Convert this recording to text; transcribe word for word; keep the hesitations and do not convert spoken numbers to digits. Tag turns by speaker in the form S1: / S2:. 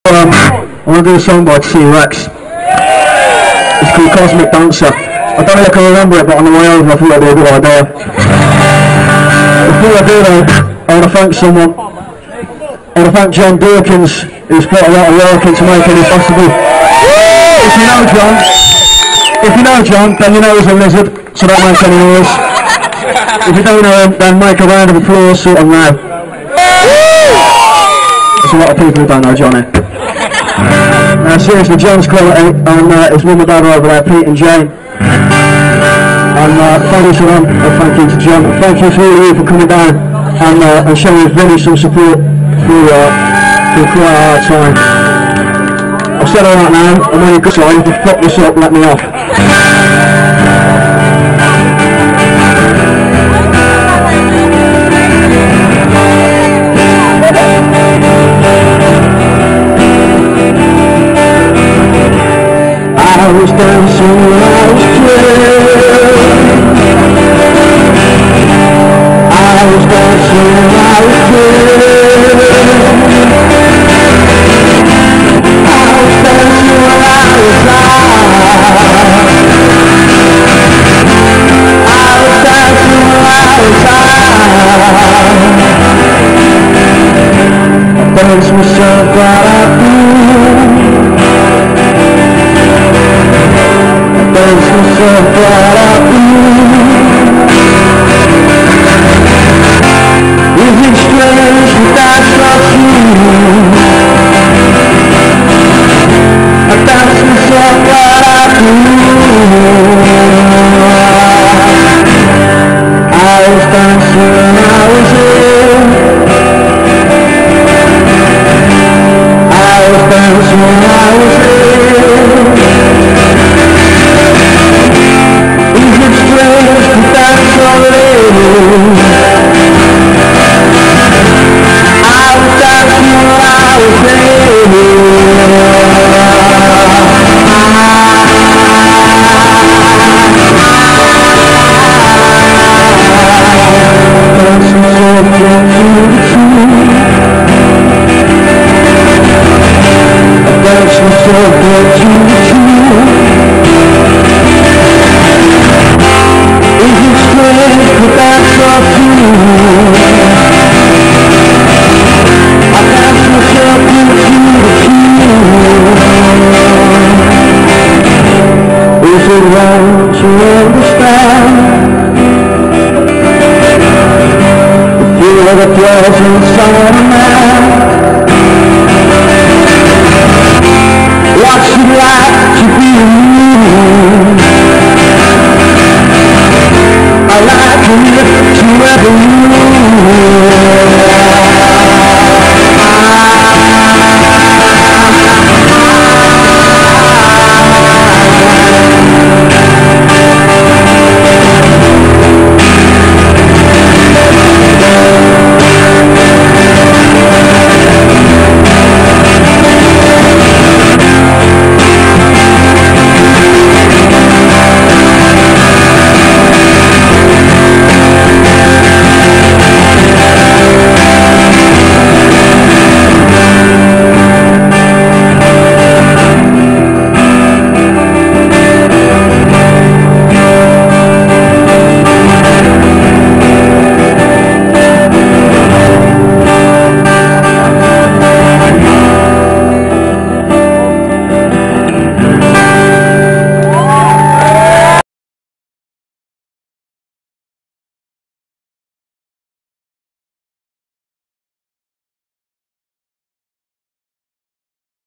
S1: Um, I want to do a song by T-Rex. It's called Cosmic Dancer. I don't know if I can remember it, but on the way over I thought it'd be a good idea. Before I do though, I want to thank someone. I want to thank John Dawkins, who's put a lot of work into making this possible. If you know John, if you know John, then you know he's a lizard, so don't make any noise. If you don't know him, then make a round of applause, sort of now. There's a lot of people who don't know Johnny. Now seriously, John's quality, and uh, his mum and dad are over there, Pete and Jane. And uh, thank you to them, and thank you to John. Thank you to all of you for coming down and, uh, and showing Vinny some support through, uh, through quite a hard time. I've said all that now, and when you go sorry, if you fuck this up, let me off. I was dancing when I was twelve. I was dancing when I was twelve. I was dancing when I was out. I was dancing when I was out. I danced myself right out through. Dance myself right out through. Is it strange that that's not true? I dance myself right out through. I was dancing when I was ill. I was dancing when I was ill. That's all it is. I was dancing when I was ill. Dancing so close to the truth. Dancing so close to the truth. But that's not true. I dance myself into the truth. Is it wrong to understand the fear that dwells inside a man? What's it like to be you? I like to live to every